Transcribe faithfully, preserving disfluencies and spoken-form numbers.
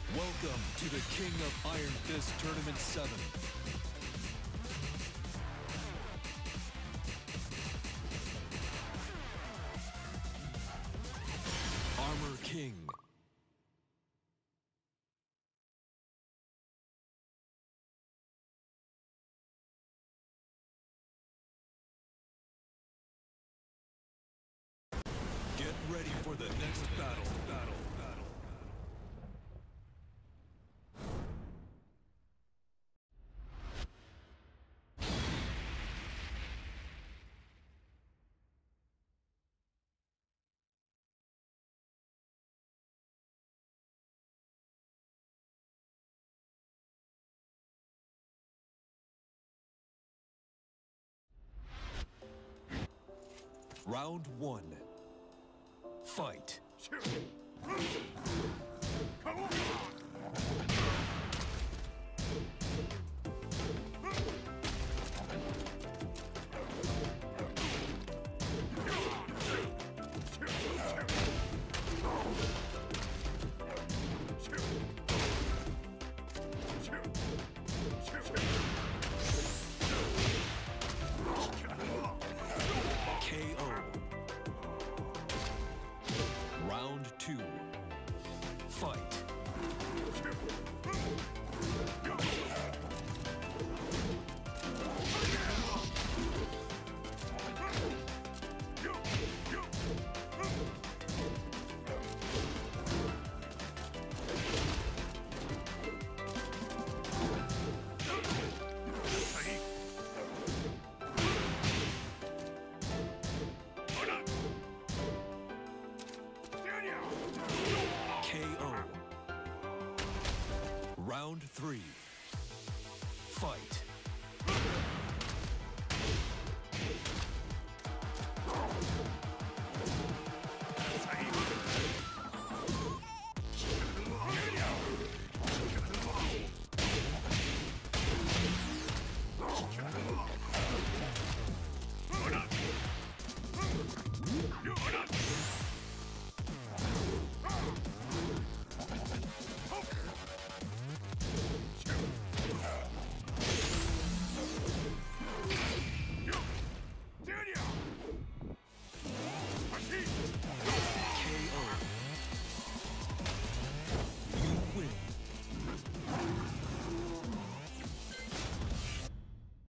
Welcome to the King of Iron Fist Tournament seven. Armor King. Get ready for the next battle, battle, battle. Round one. Fight. K O. Round two. Fight. K O. Round three. Fight.